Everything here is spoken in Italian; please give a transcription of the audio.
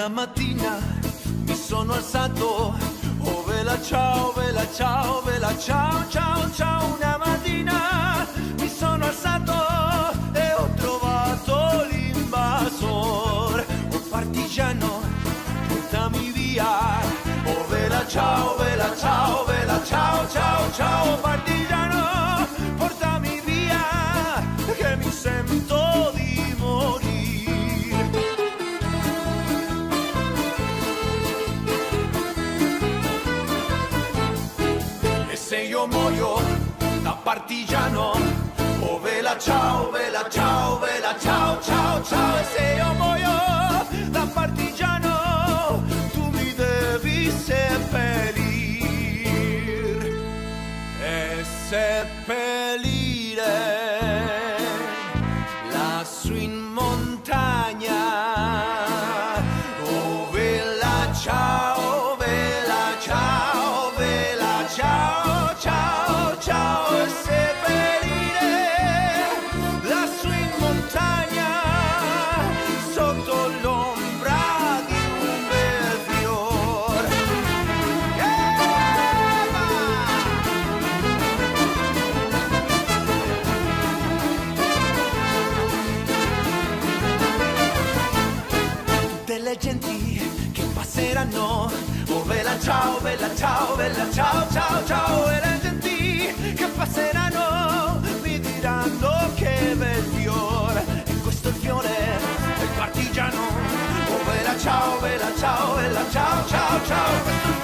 Una mattina mi sono alzato, oh vela ciao, vela ciao, vela ciao, ciao, ciao. Una mattina mi sono alzato e ho trovato l'invasor. Oh partigiano, portami via, oh vela ciao, vela ciao, vela ciao, ciao, ciao. Partigiano, portami via, che mi sento di morire. Se io muoio da partigiano, oh vela ciao, vela ciao, vela ciao, ciao, ciao. E se io muoio da partigiano, tu mi devi seppellir e seppellire lassù in montagna. Oh vela ciao, vela ciao, vela ciao, ciao, ciao. E seppellire lassù in montagna sotto l'ombra di un bel fior. Tutte le genti che passeranno, oh vela ciao, vela ciao, vela ciao, ciao, ciao. E le genti che passeranno mi diranno che bel fiore. E questo è il fiore del partigiano, oh vela ciao, vela ciao, vela ciao, ciao, ciao.